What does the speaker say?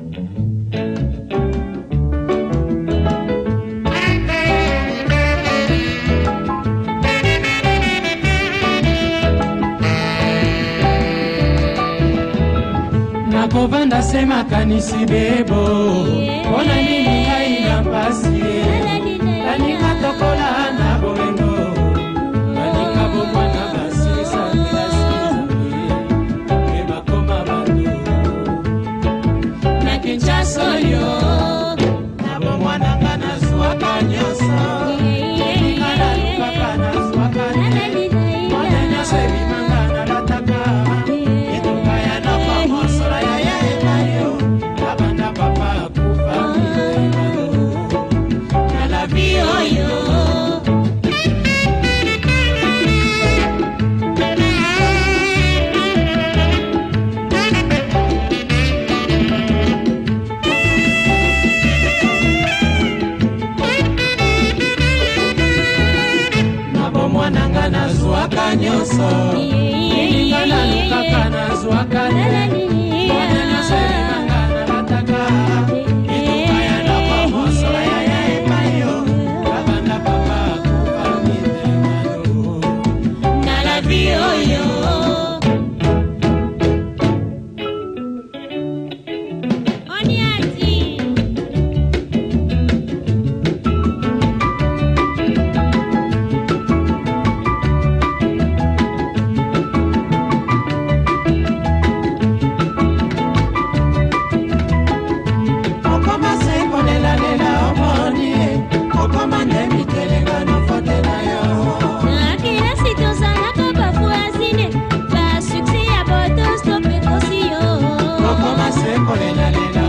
Nakovanda sema kanisi bebo Ona nini haina mpasi Tanika tokola na bolengo Tanika bomwana basi Sakila sinzawe Eba koma bandu Na kinchaso yo Na bomwana ngana suwaka nyoso Ngana lukaka na suwaka ne Mwana nyoso ebimanga na lataka Nazwaka nyoso Ningana lukaka nazwaka Mwana nyoso elimanga na bataka Ituka ya noko mosora ya ya epayo Kabanda papa kufa mitengano Na la vie oyo Colela,